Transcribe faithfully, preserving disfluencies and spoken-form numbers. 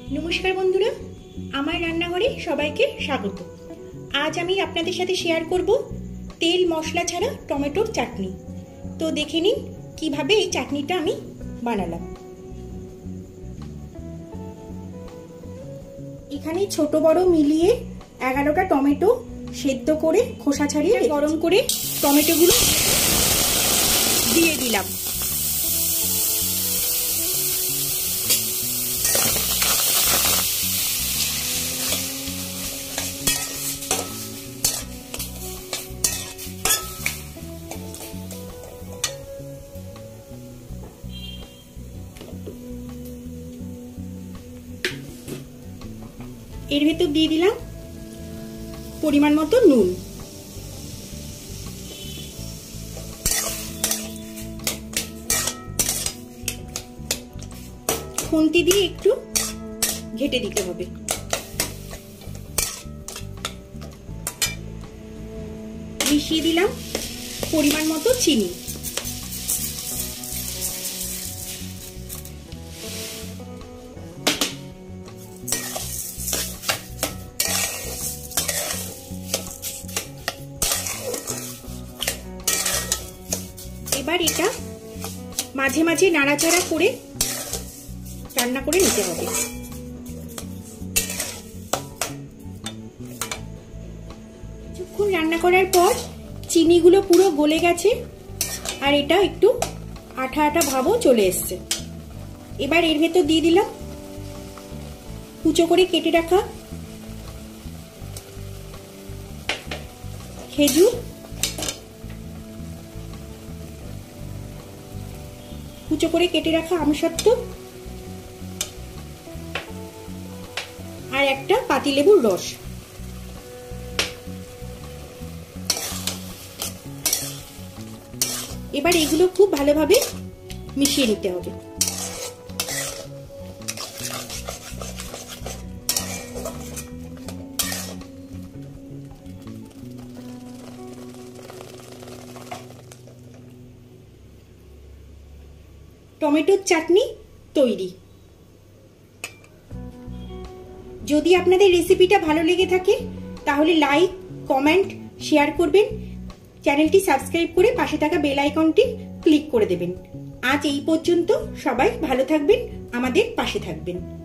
নমস্কার বন্ধুরা, আমার রান্নাঘরে সবাইকে স্বাগত। আজ আমি আপনাদের সাথে শেয়ার করব তেল মশলা ছাড়া টমেটোর চাটনি। তো দেখে নিন কিভাবে এই চাটনিটা আমি বানালাম। এখানে ছোট বড় মিলিয়ে এগারোটা টমেটো সেদ্ধ করে খোসা ছাড়িয়ে গরম করে টমেটোগুলো দিয়ে দিলাম। এর ভেতর দিয়ে দিলাম পরিমাণ মতো নুন, খুন্তি দিয়ে একটু ঘেটে দিতে হবে। মিশিয়ে দিলাম পরিমাণ মতো চিনি। এবার এটা মাঝে মাঝে নাড়াচাড়া করে রান্না করে নিতে হবে। কিছুক্ষণ রান্না করার পর চিনিগুলো পুরো গলে গেছে আর এটা একটু আঠা আঠা ভাবও চলে এসছে। এবার এর ভেতর দিয়ে দিলাম কুচো করে কেটে রাখা খেজুর, কুচো করে কেটে রাখা আমসত্ত্ব আর একটা পাতিলেবুর রস। এবার এগুলো খুব ভালোভাবে মিশিয়ে নিতে হবে। টমেটোর চাটনি তৈরি। যদি আপনাদের রেসিপিটা ভালো লেগে থাকে তাহলে লাইক, কমেন্ট, শেয়ার করবেন। চ্যানেলটি সাবস্ক্রাইব করে পাশে থাকা বেল আইকনটি ক্লিক করে দেবেন। আজ এই পর্যন্ত। সবাই ভালো থাকবেন, আমাদের পাশে থাকবেন।